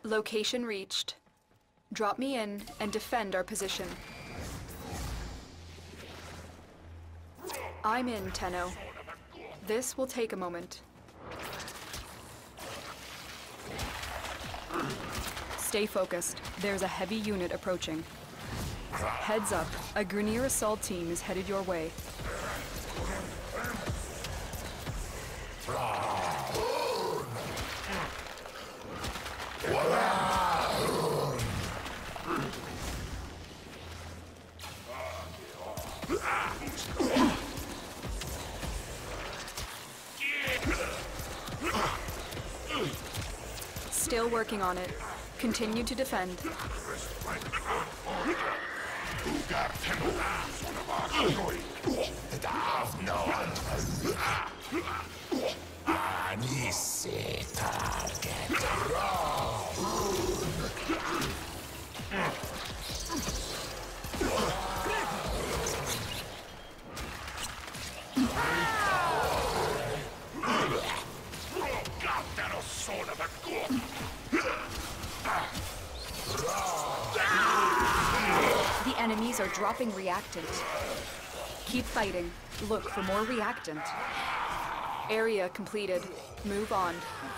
Location reached. Drop me in and defend our position. I'm in, Tenno. This will take a moment. Stay focused. There's a heavy unit approaching. Heads up, a Grineer assault team is headed your way. Still working on it. Continue to defend. The enemies are dropping reactant. Keep fighting. Look for more reactant. Area completed. Move on.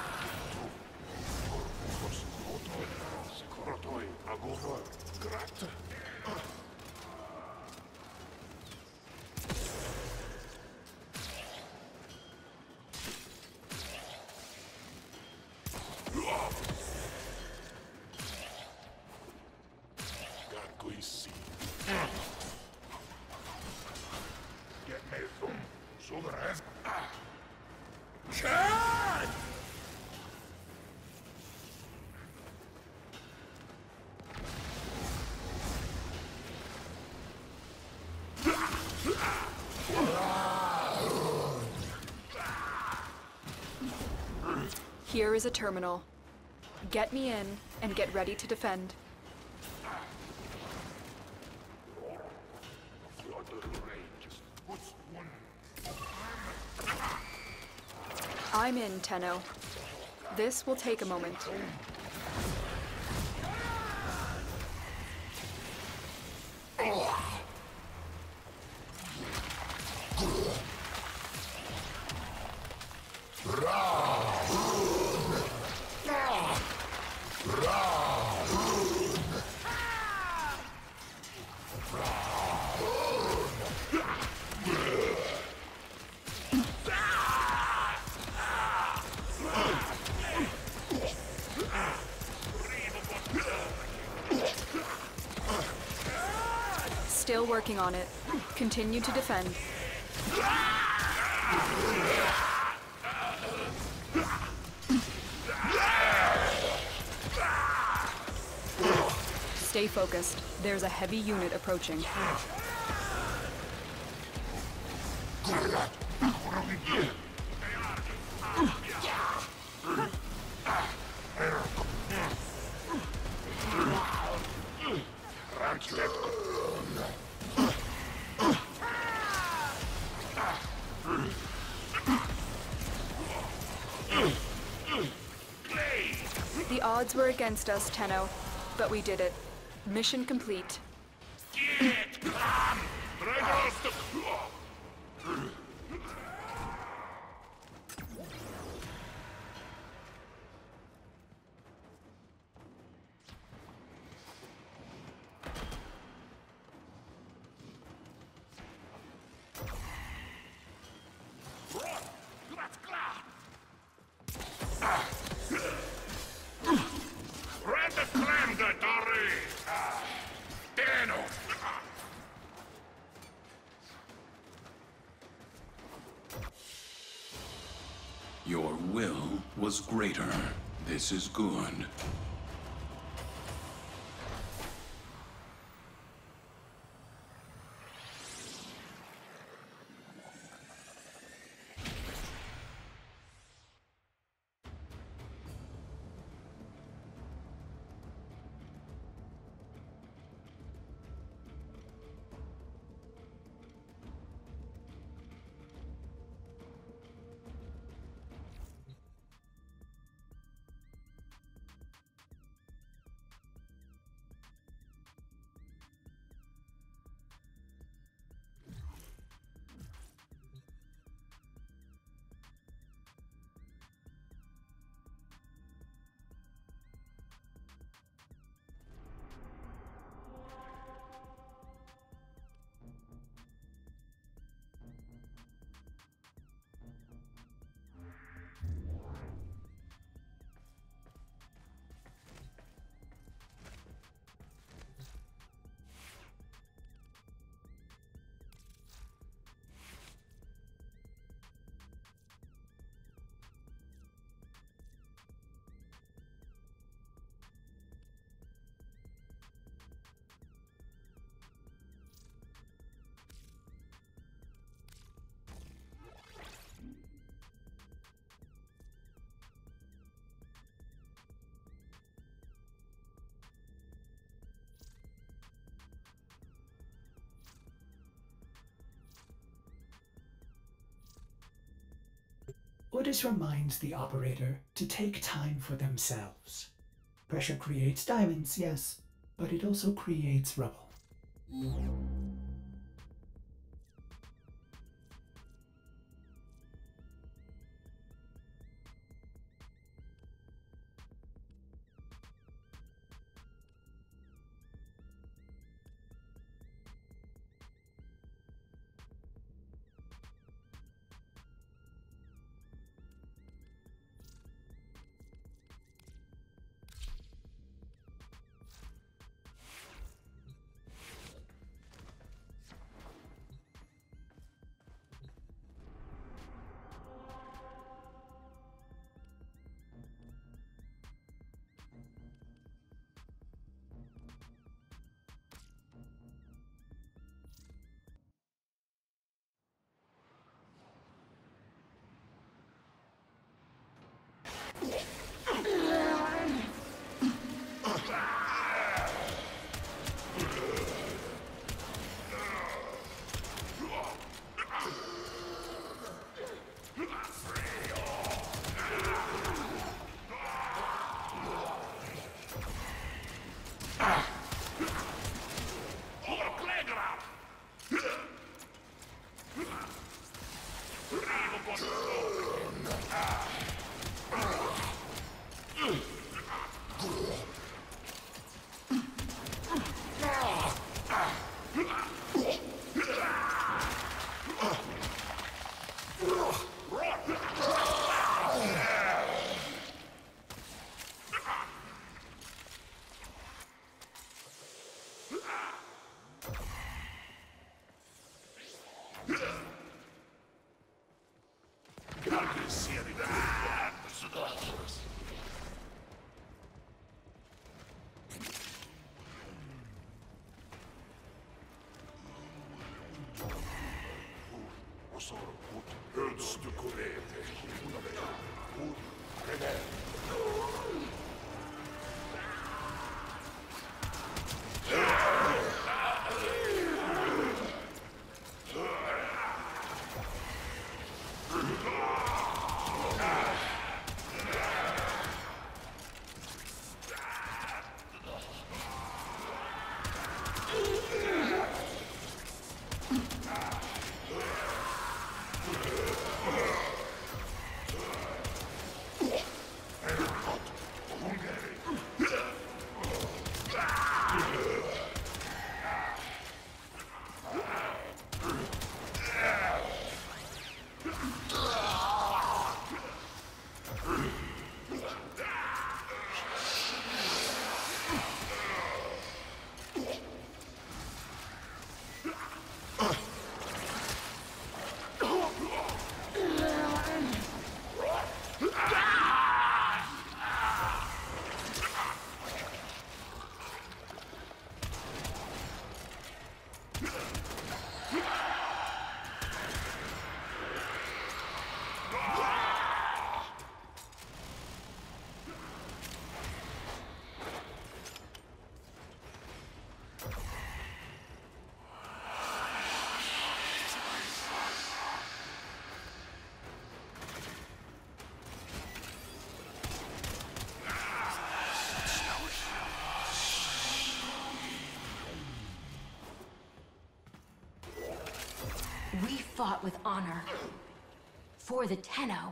Here is a terminal. Get me in and get ready to defend. I'm in, Tenno. This will take a moment. Still working on it. Continue to defend. Stay focused. There's a heavy unit approaching. The odds were against us, Tenno, but we did it. Mission complete. Your will was greater. This is good. Orders reminds the operator to take time for themselves. Pressure creates diamonds, yes, but it also creates rubble. We fought with honor. For the Tenno.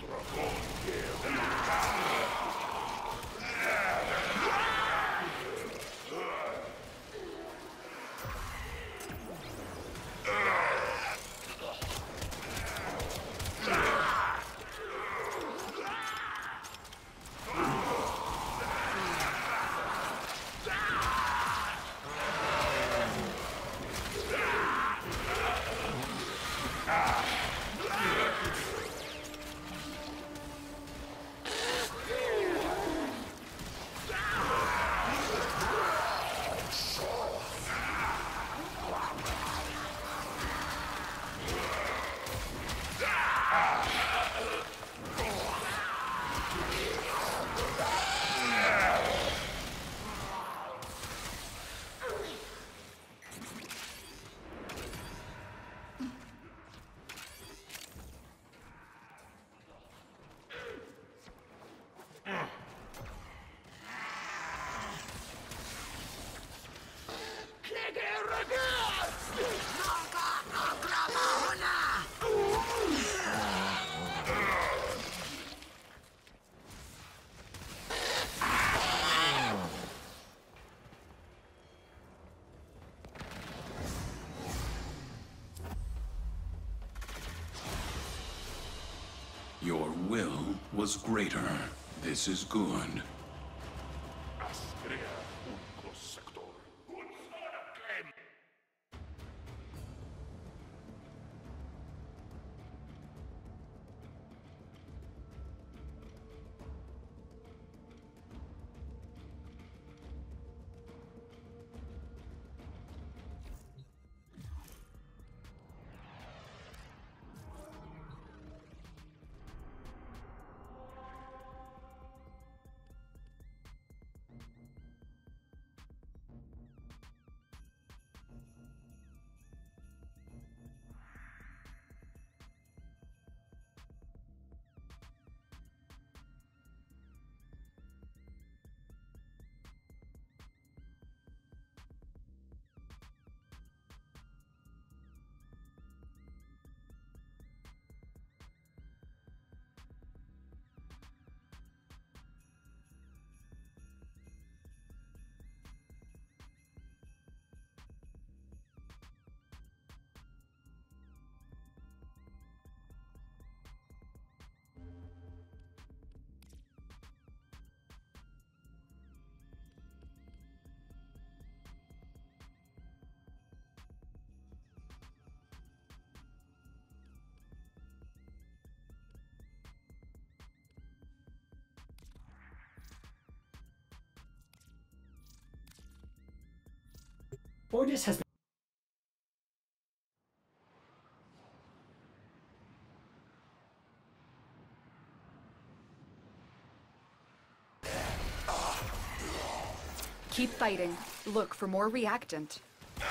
Your will was greater. This is good. Ordis has been Keep fighting. Look for more reactant.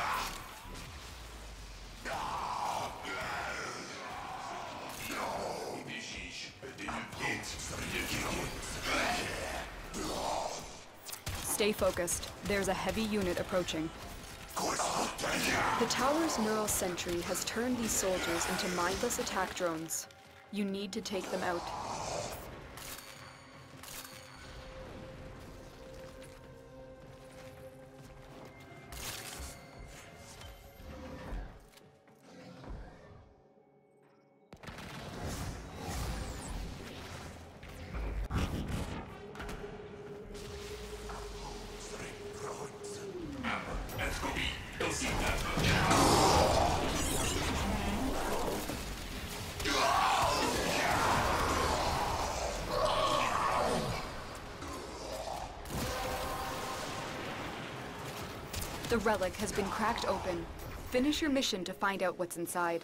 Stay focused. There's a heavy unit approaching. The tower's neural sentry has turned these soldiers into mindless attack drones. You need to take them out. The relic has been cracked open. Finish your mission to find out what's inside.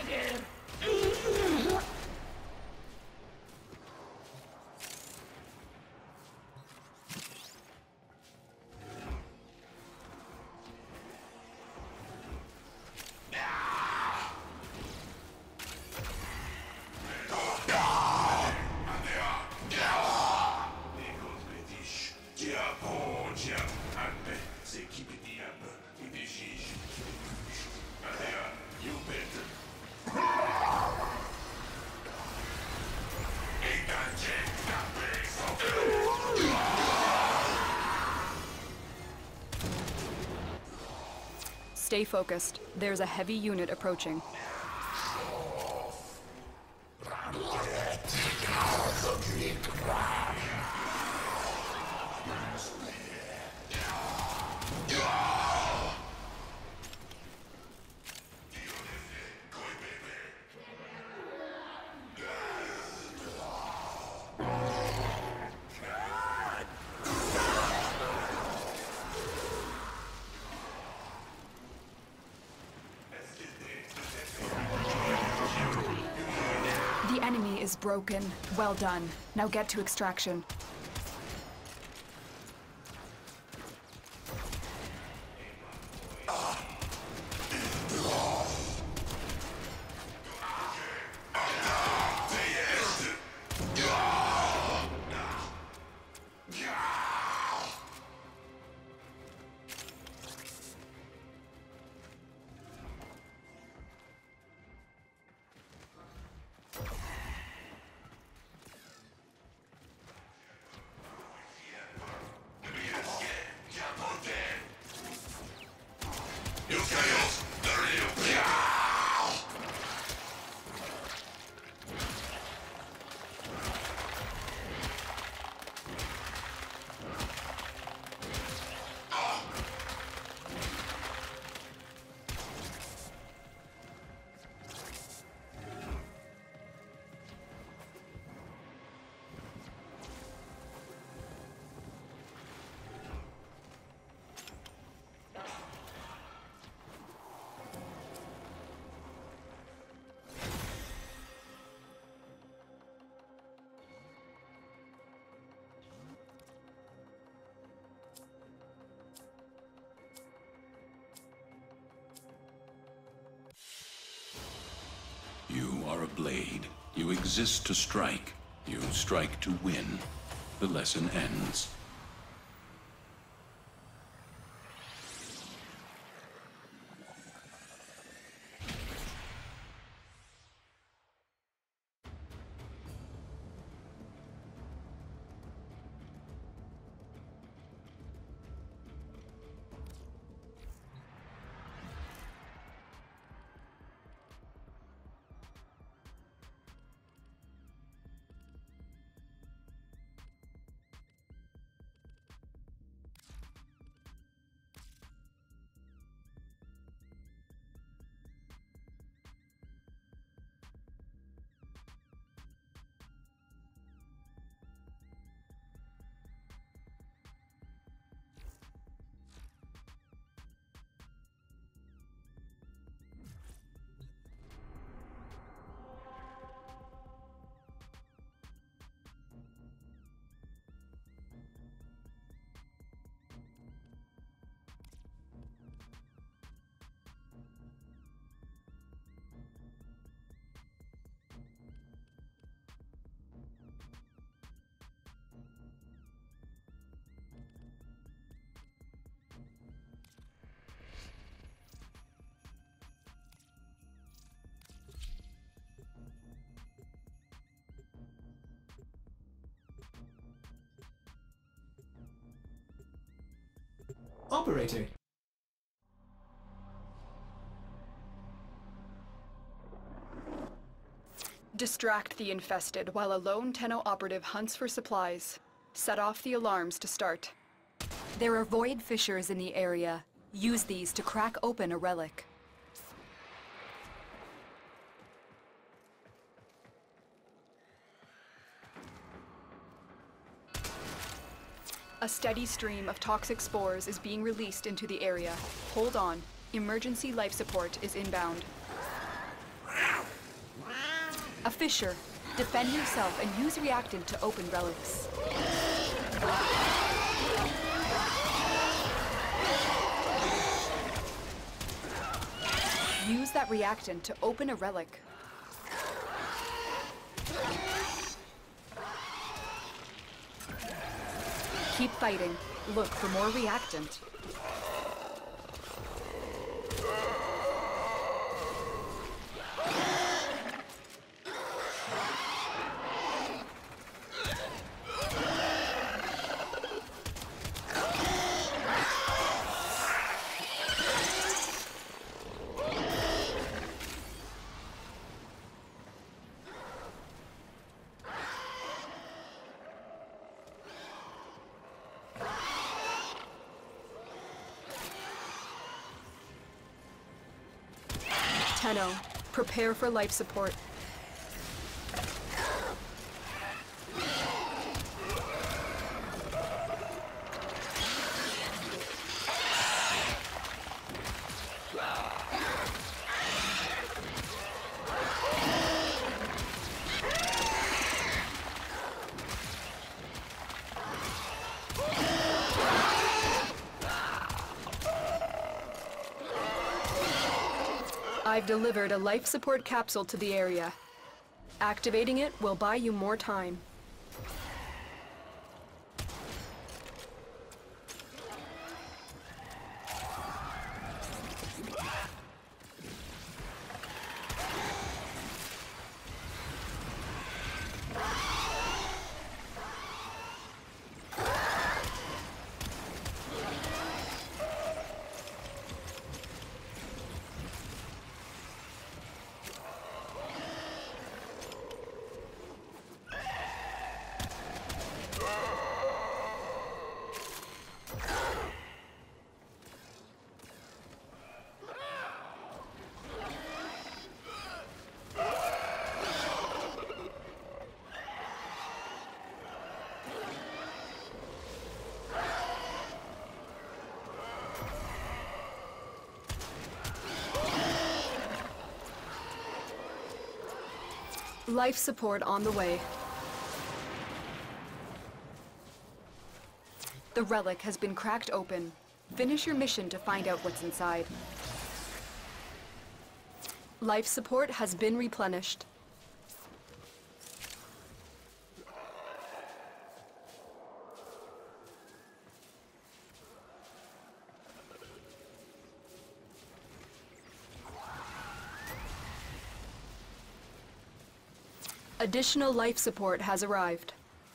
Stay focused. There's a heavy unit approaching. The enemy is broken. Well done. Now get to extraction. You are a blade. You exist to strike. You strike to win. The lesson ends. Operator! Distract the infested while a lone Tenno operative hunts for supplies. Set off the alarms to start. There are void fissures in the area. Use these to crack open a relic. A steady stream of toxic spores is being released into the area. Hold on. Emergency life support is inbound. A fissure. Defend yourself and use reactant to open relics. Use that reactant to open a relic. Keep fighting. Look for more reactant. Tenno, prepare for life support. I've delivered a life support capsule to the area. Activating it will buy you more time. Life support on the way. The relic has been cracked open. Finish your mission to find out what's inside. Life support has been replenished. Additional life support has arrived.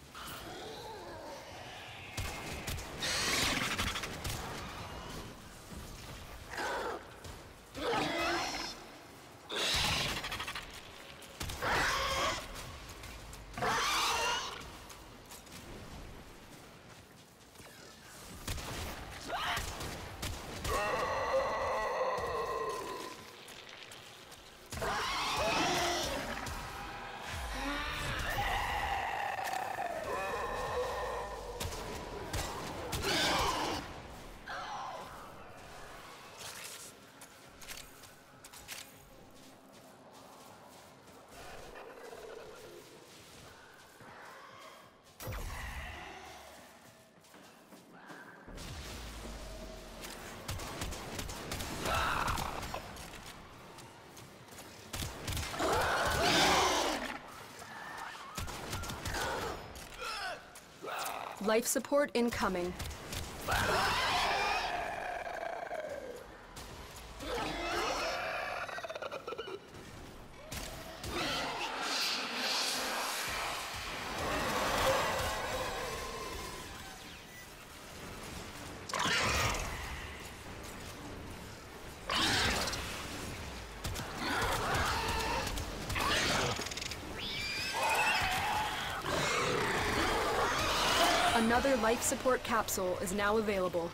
Life support incoming. Another life support capsule is now available.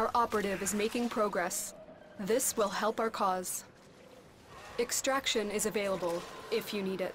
Our operative is making progress. This will help our cause. Extraction is available if you need it.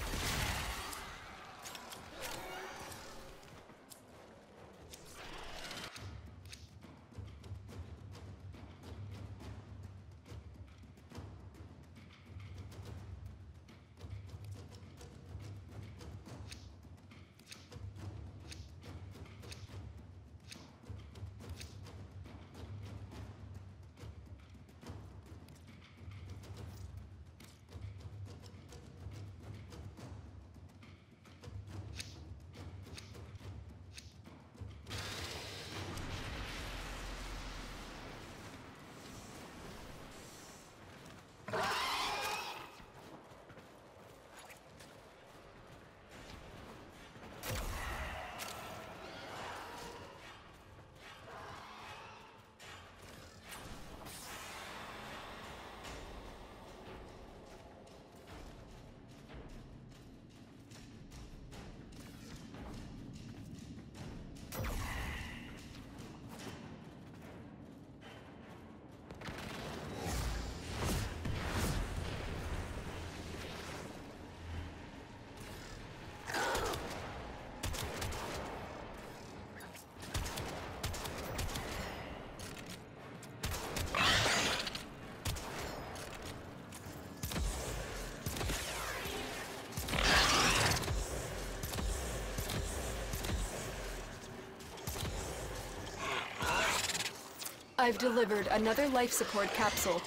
I've delivered another life support capsule.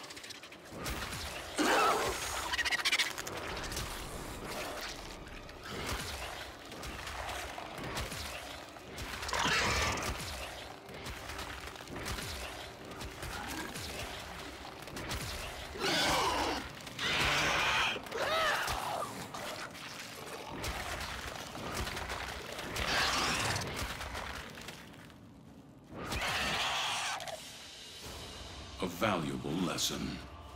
A valuable lesson.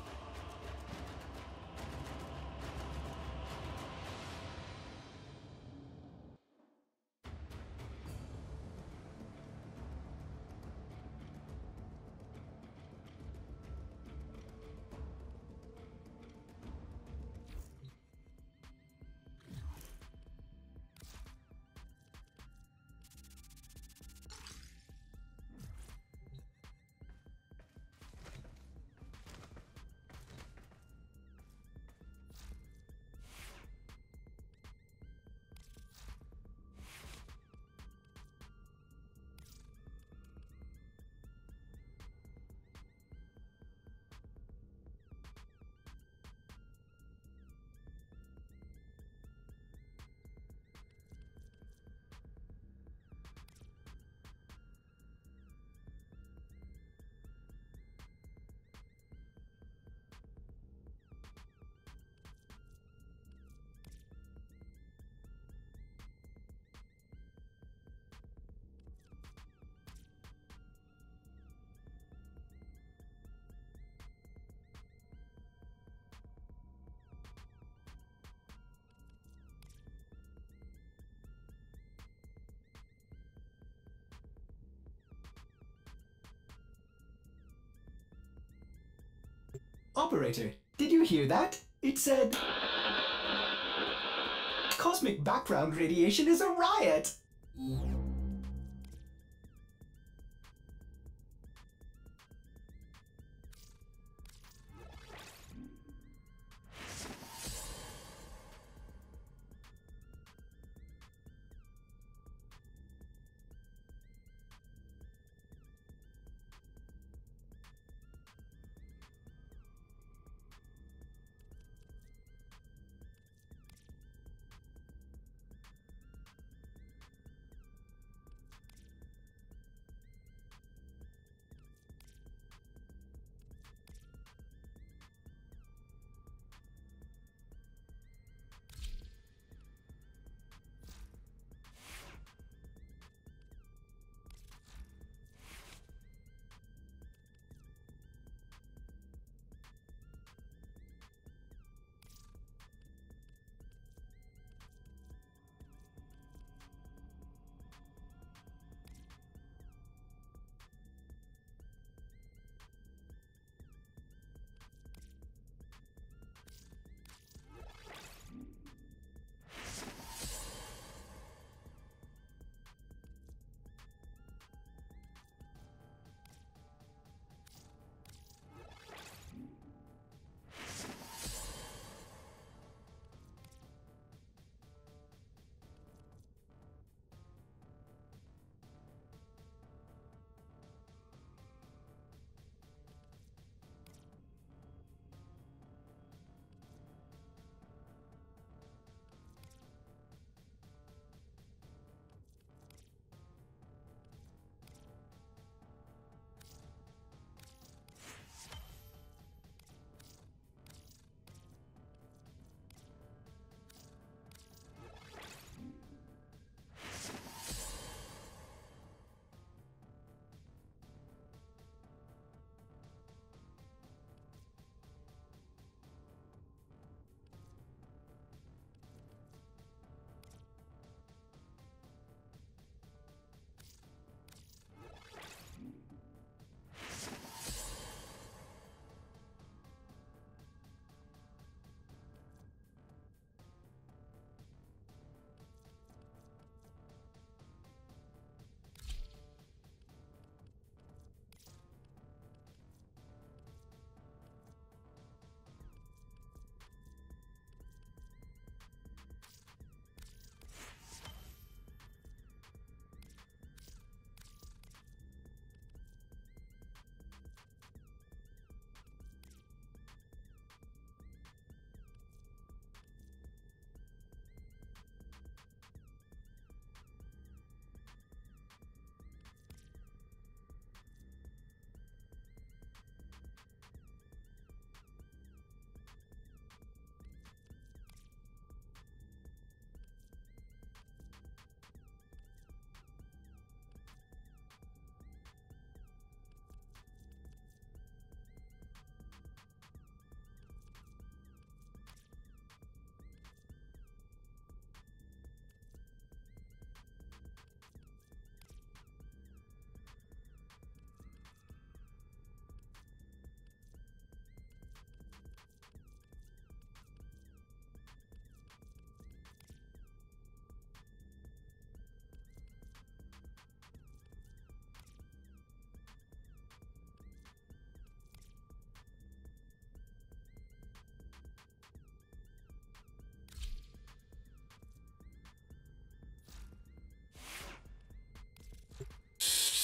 Operator, did you hear that? It said... Cosmic background radiation is a riot!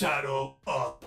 Saddle up.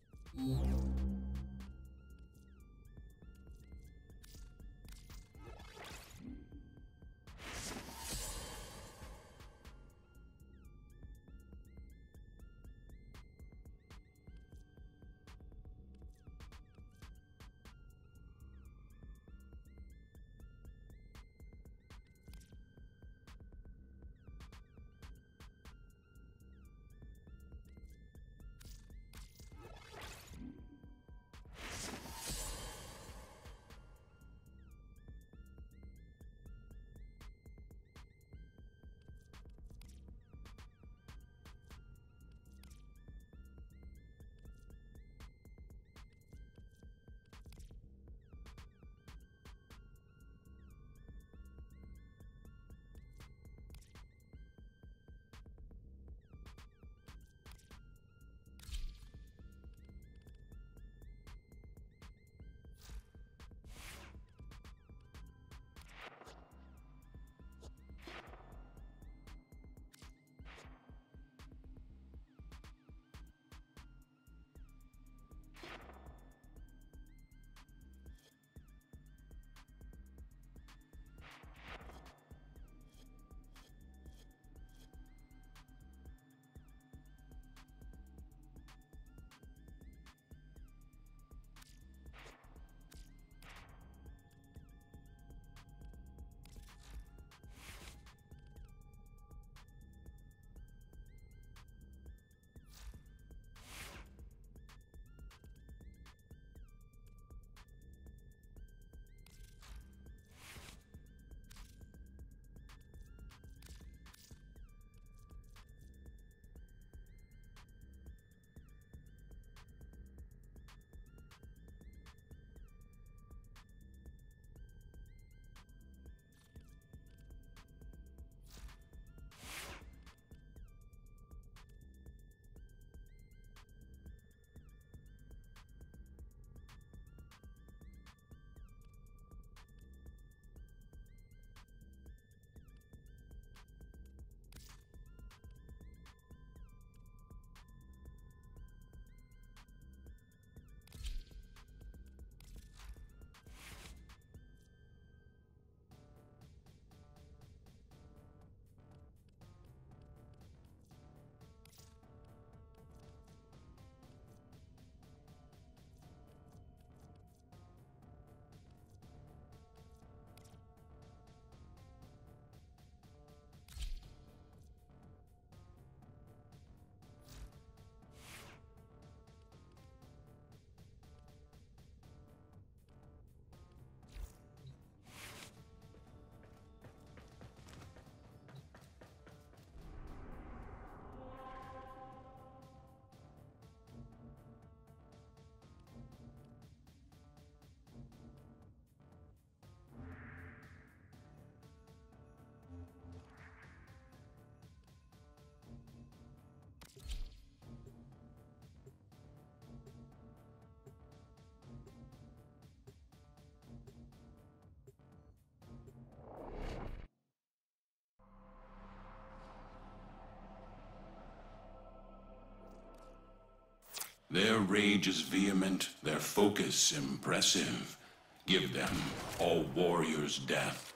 Their rage is vehement, their focus impressive. Give them all warriors' death.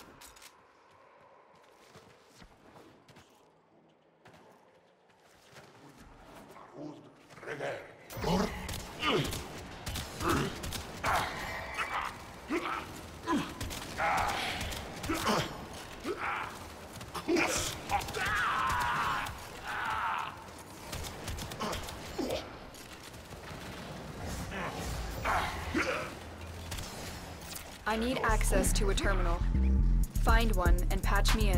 I need access to a terminal. Find one and patch me in.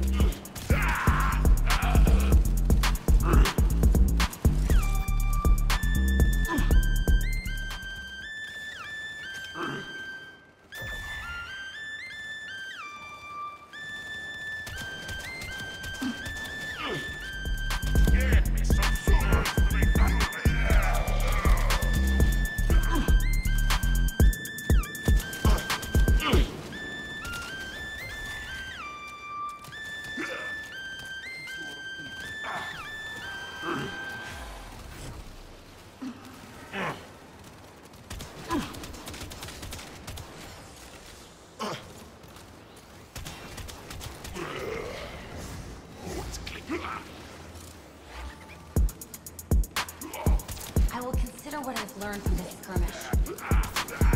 what I've learned from this skirmish.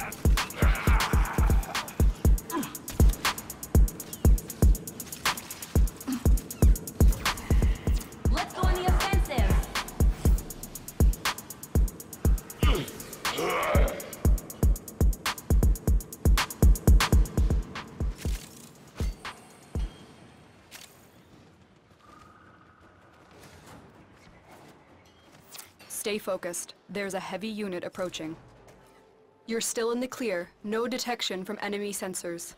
Let's go on the offensive! Stay focused. There's a heavy unit approaching. You're still in the clear. No detection from enemy sensors.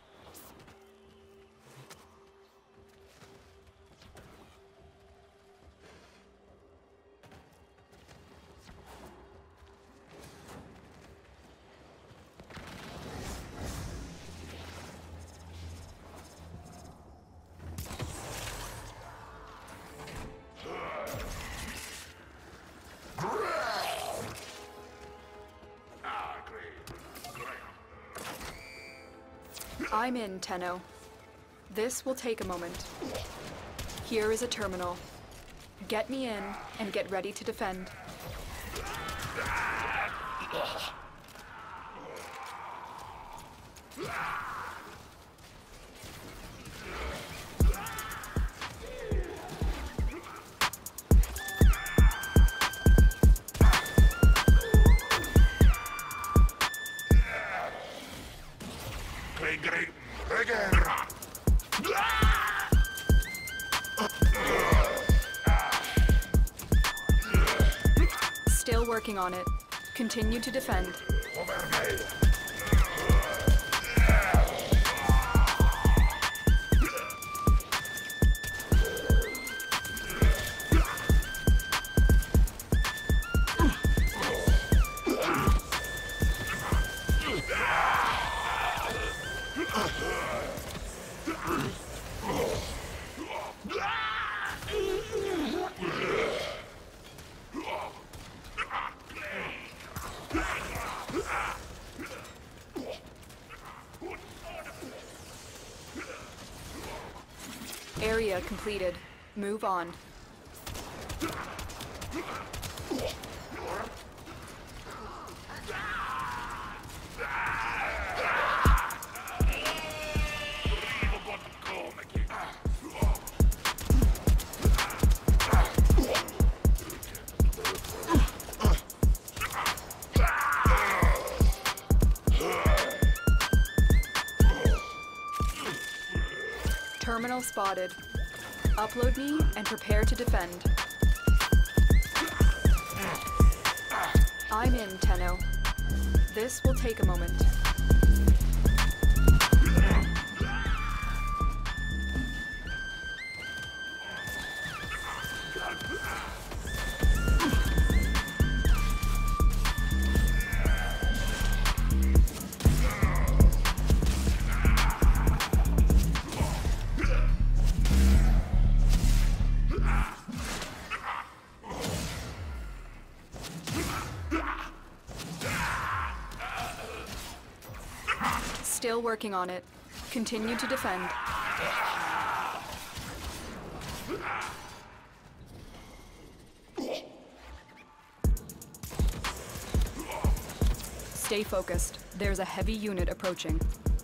I'm in, Tenno. This will take a moment. Here is a terminal. Get me in and get ready to defend. Still working on it. Continue to defend. Area completed. Move on. Terminal spotted. Upload me and prepare to defend. I'm in, Tenno. This will take a moment. Still working on it. Continue to defend. Stay focused. There's a heavy unit approaching.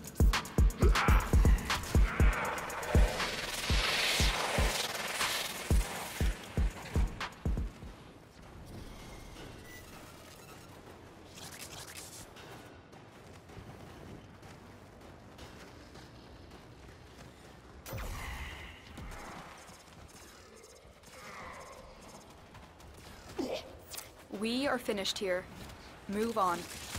We are finished here. Move on.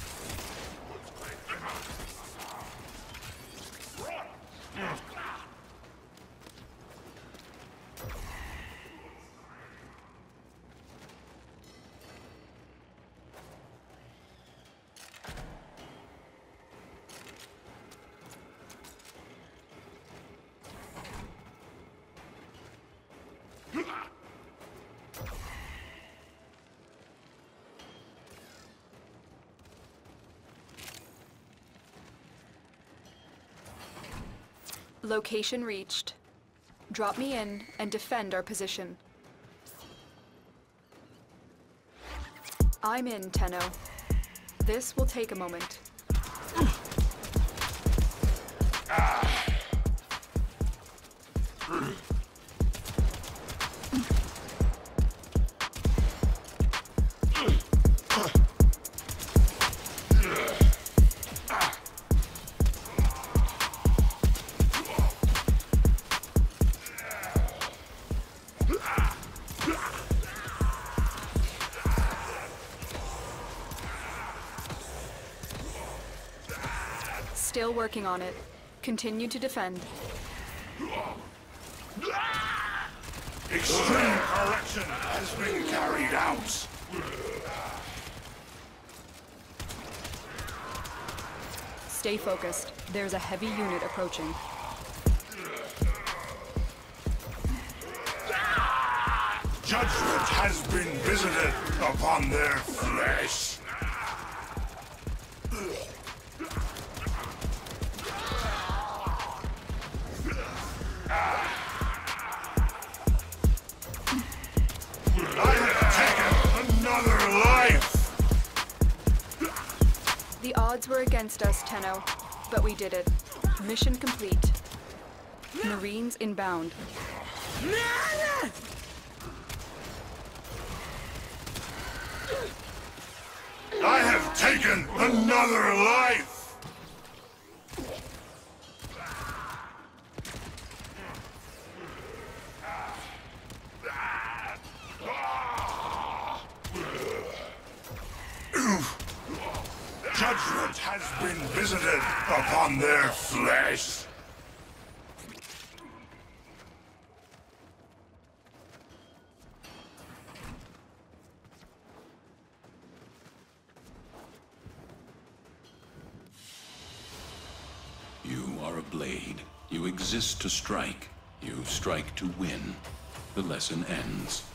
Location reached. Drop me in and defend our position. I'm in, Tenno. This will take a moment. Still working on it. Continue to defend. Extreme correction has been carried out. Stay focused. There's a heavy unit approaching. Judgment has been visited upon their flesh. I have taken another life! The odds were against us, Tenno, but we did it. Mission complete. Marines inbound. I have taken another life! Judgment has been visited upon their flesh. You are a blade. You exist to strike. You strike to win. The lesson ends.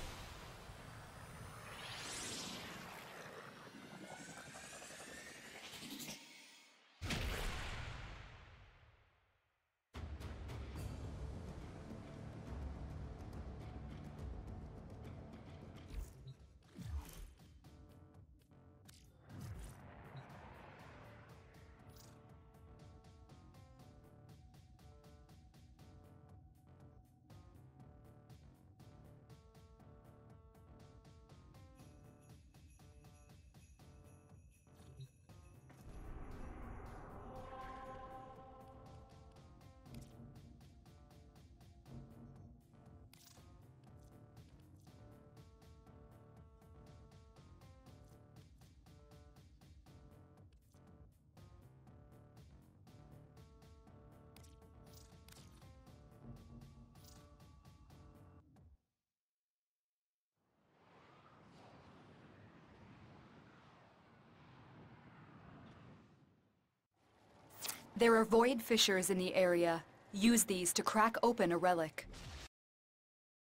There are void fissures in the area. Use these to crack open a relic.